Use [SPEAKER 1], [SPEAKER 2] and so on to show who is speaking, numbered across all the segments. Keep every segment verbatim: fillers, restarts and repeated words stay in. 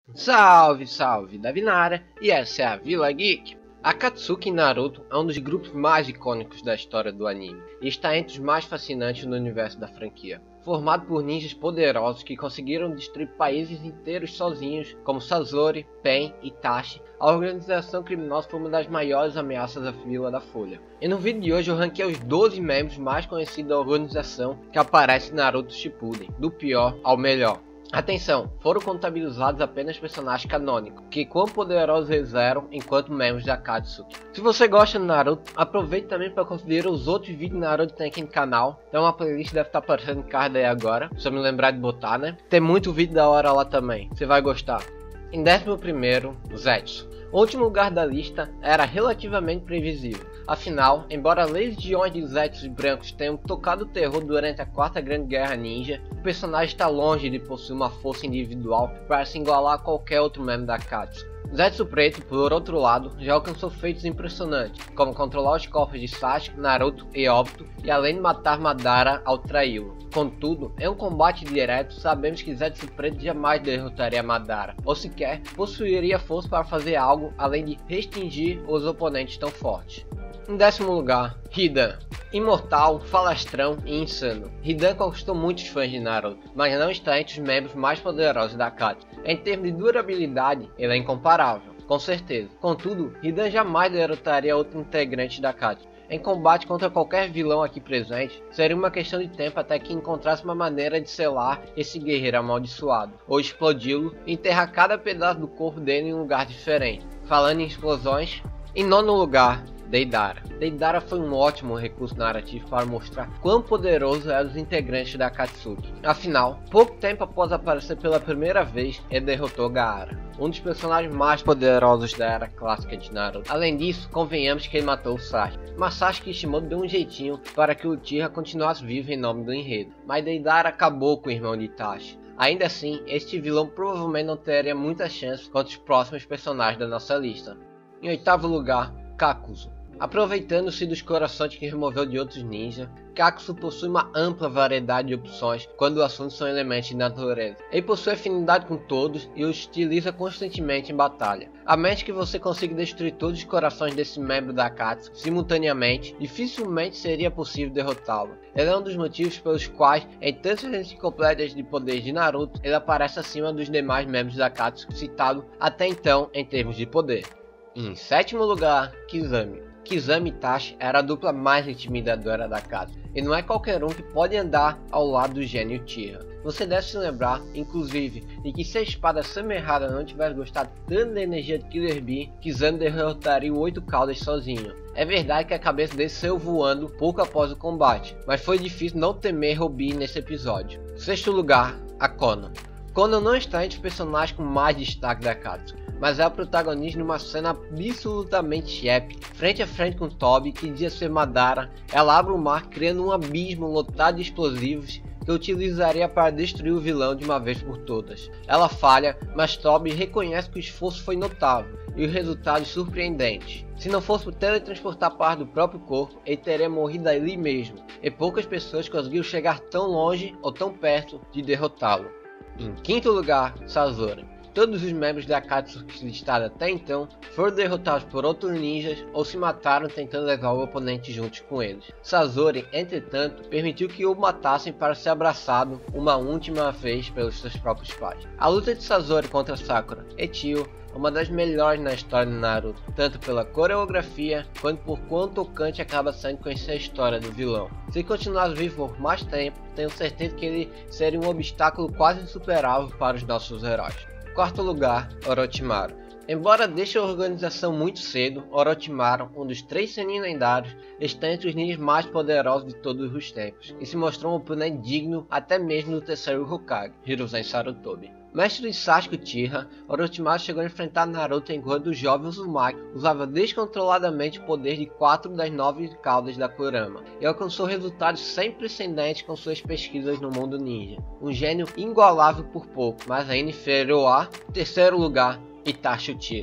[SPEAKER 1] Salve, salve, Davi na área, e essa é a Vila Geek. Akatsuki em Naruto é um dos grupos mais icônicos da história do anime, e está entre os mais fascinantes no universo da franquia. Formado por ninjas poderosos que conseguiram destruir países inteiros sozinhos, como Sasori, Pen e Itachi, a organização criminosa foi uma das maiores ameaças à Vila da Folha. E no vídeo de hoje eu ranquei os doze membros mais conhecidos da organização que aparecem em Naruto Shippuden, do pior ao melhor. Atenção, foram contabilizados apenas personagens canônicos, que quão poderosos eles eram enquanto membros da Akatsuki. Se você gosta de Naruto, aproveite também para conferir os outros vídeos de Naruto que tem aqui no canal. Então uma playlist deve estar aparecendo no card aí agora, se eu me lembrar de botar, né? Tem muito vídeo da hora lá também, você vai gostar. Em décimo primeiro, Zetsu. O último lugar da lista era relativamente previsível. Afinal, embora as legiões de Zetsus brancos tenham tocado o terror durante a quarta grande guerra ninja, o personagem está longe de possuir uma força individual para se igualar a qualquer outro membro da Akatsuki. Zetsu Preto, por outro lado, já alcançou feitos impressionantes, como controlar os corpos de Sasuke, Naruto e Obito, e além de matar Madara ao traí-lo. Contudo, em um combate direto, sabemos que Zetsu Preto jamais derrotaria Madara, ou sequer possuiria força para fazer algo além de restringir os oponentes tão fortes. Em décimo lugar, Hidan. Imortal, falastrão e insano. Hidan conquistou muitos fãs de Naruto, mas não está entre os membros mais poderosos da Akatsuki. Em termos de durabilidade, ele é incomparável, com certeza. Contudo, Hidan jamais derrotaria outro integrante da Akatsuki. Em combate contra qualquer vilão aqui presente, seria uma questão de tempo até que encontrasse uma maneira de selar esse guerreiro amaldiçoado, ou explodi-lo e enterrar cada pedaço do corpo dele em um lugar diferente. Falando em explosões, em nono lugar, Deidara. Deidara foi um ótimo recurso narrativo para mostrar quão poderoso eram os integrantes da Akatsuki. Afinal, pouco tempo após aparecer pela primeira vez, ele derrotou Gaara, um dos personagens mais poderosos da era clássica de Naruto. Além disso, convenhamos que ele matou o Sasuke, mas Sasuke Kishimoto deu um jeitinho para que o Uchiha continuasse vivo em nome do enredo, mas Deidara acabou com o irmão de Itachi. Ainda assim, este vilão provavelmente não teria muita chance contra os próximos personagens da nossa lista. Em oitavo lugar, Kakuzu. Aproveitando-se dos corações que removeu de outros ninjas, Kakuzu possui uma ampla variedade de opções quando o assunto são elementos de natureza. Ele possui afinidade com todos e os utiliza constantemente em batalha. A menos que você consiga destruir todos os corações desse membro da Akatsuki simultaneamente, dificilmente seria possível derrotá-lo. Ele é um dos motivos pelos quais, em tantas enciclopédias de poderes de Naruto, ele aparece acima dos demais membros da Akatsuki citado até então em termos de poder. Em sétimo lugar, Kizami. Kizami e Itachi era a dupla mais intimidadora da casa, e não é qualquer um que pode andar ao lado do gênio Uchiha. Você deve se lembrar, inclusive, de que se a espada Samerhara não tivesse gostado tanto da energia de Killer Bee, Kizami derrotaria o Oito Caudas sozinho. É verdade que a cabeça dele saiu voando pouco após o combate, mas foi difícil não temer Robin nesse episódio. Sexto lugar, a Konan. Konan não está entre os personagens com mais destaque da Akatsuki, mas é o protagonista numa cena absolutamente épica. Frente a frente com Tobi, que dizia ser Madara, ela abre o mar criando um abismo lotado de explosivos que utilizaria para destruir o vilão de uma vez por todas. Ela falha, mas Tobi reconhece que o esforço foi notável e os resultados surpreendentes. Se não fosse por teletransportar parte do próprio corpo, ele teria morrido ali mesmo, e poucas pessoas conseguiram chegar tão longe ou tão perto de derrotá-lo. Em quinto lugar, Sasori. Todos os membros da Akatsuki listados até então foram derrotados por outros ninjas ou se mataram tentando levar o oponente juntos com eles. Sasori, entretanto, permitiu que o matassem para ser abraçado uma última vez pelos seus próprios pais. A luta de Sasori contra Sakura e Tio é uma das melhores na história de Naruto, tanto pela coreografia quanto por quão tocante acaba sendo conhecer a história do vilão. Se continuasse vivo por mais tempo, tenho certeza que ele seria um obstáculo quase insuperável para os nossos heróis. Quarto lugar, Orochimaru. Embora deixe a organização muito cedo, Orochimaru, um dos três Sennin lendários, está entre os ninjas mais poderosos de todos os tempos, e se mostrou um oponente digno até mesmo do terceiro Hokage, Hiruzen Sarutobi. Mestre de Sasuke Uchiha, Orochimaru chegou a enfrentar Naruto enquanto o jovem Uzumaki usava descontroladamente o poder de quatro das nove caudas da Kurama, e alcançou resultados sem precedentes com suas pesquisas no mundo ninja. Um gênio igualável por pouco, mas ainda inferior a terceiro lugar, Itachi Uchiha.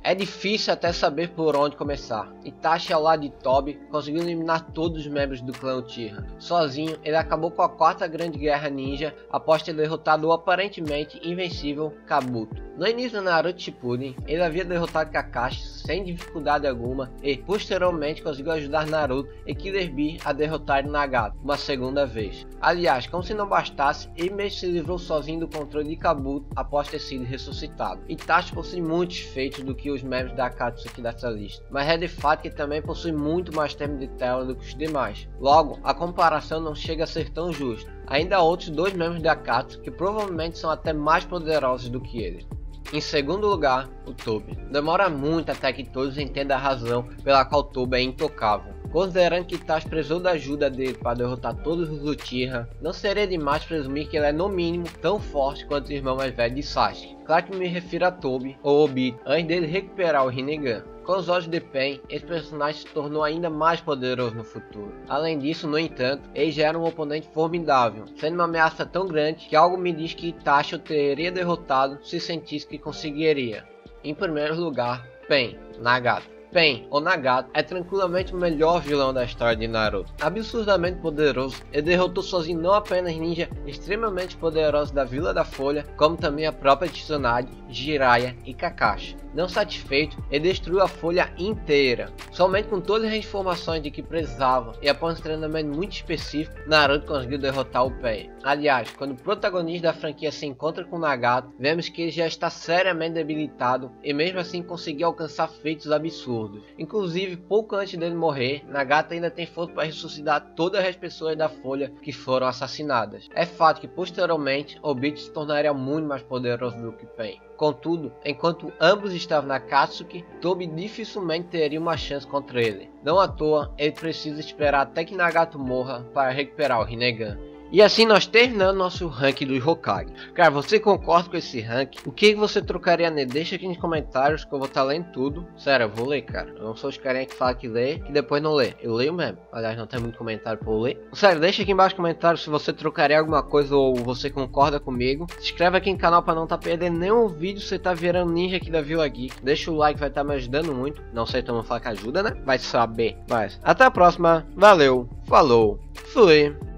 [SPEAKER 1] É difícil até saber por onde começar. Itachi, ao lado de Tobi, conseguiu eliminar todos os membros do clã Uchiha. Sozinho, ele acabou com a quarta grande guerra ninja após ter derrotado o aparentemente invencível Kabuto. No início do Naruto Shippuden, ele havia derrotado Kakashi sem dificuldade alguma e, posteriormente, conseguiu ajudar Naruto e Killer Bee a derrotar Nagato uma segunda vez. Aliás, como se não bastasse, ele mesmo se livrou sozinho do controle de Kabuto após ter sido ressuscitado. Itachi possui muitos feitos do que os membros da Akatsuki dessa lista, mas é de fato que também possui muito mais tempo de tela do que os demais. Logo, a comparação não chega a ser tão justa. Ainda há outros dois membros da Akatsuki que provavelmente são até mais poderosos do que eles. Em segundo lugar, o Tobi. Demora muito até que todos entendam a razão pela qual Tobi é intocável. Considerando que Itachi precisou da ajuda dele para derrotar todos os Uchiha, não seria demais presumir que ele é no mínimo tão forte quanto o irmão mais velho de Sasuke. Claro que me refiro a Tobi ou Obito, antes dele recuperar o Rinnegan. Com os olhos de Pain, esse personagem se tornou ainda mais poderoso no futuro. Além disso, no entanto, ele já era um oponente formidável, sendo uma ameaça tão grande que algo me diz que Itachi o teria derrotado se sentisse que conseguiria. Em primeiro lugar, Pain, Nagato. Pain, ou Nagato, é tranquilamente o melhor vilão da história de Naruto. Absurdamente poderoso, ele derrotou sozinho não apenas ninjas extremamente poderosos da Vila da Folha, como também a própria Tsunade, Jiraiya e Kakashi. Não satisfeito, ele destruiu a folha inteira. Somente com todas as informações de que precisava e após um treinamento muito específico, Naruto conseguiu derrotar o Pain. Aliás, quando o protagonista da franquia se encontra com Nagato, vemos que ele já está seriamente debilitado e mesmo assim conseguiu alcançar feitos absurdos. Inclusive, pouco antes dele morrer, Nagato ainda tem força para ressuscitar todas as pessoas da folha que foram assassinadas. É fato que posteriormente, Obito se tornaria muito mais poderoso do que Pain. Contudo, enquanto ambos estavam na Akatsuki, Tobi dificilmente teria uma chance contra ele. Não à toa, ele precisa esperar até que Nagato morra para recuperar o Rinnegan. E assim nós terminamos nosso ranking dos Hokage. Cara, você concorda com esse ranking? O que você trocaria nele? Deixa aqui nos comentários que eu vou estar lendo tudo. Sério, eu vou ler, cara. Eu não sou os carinha que fala que lê e depois não lê. Eu leio mesmo. Aliás, não tem muito comentário pra eu ler. Sério, deixa aqui embaixo nos comentários se você trocaria alguma coisa ou você concorda comigo. Se inscreve aqui no canal pra não estar perdendo nenhum vídeo. Você tá virando ninja aqui da Vila Geek. Deixa o like, vai estar me ajudando muito. Não sei como falar que ajuda, né? Vai saber. Mas até a próxima. Valeu. Falou. Fui.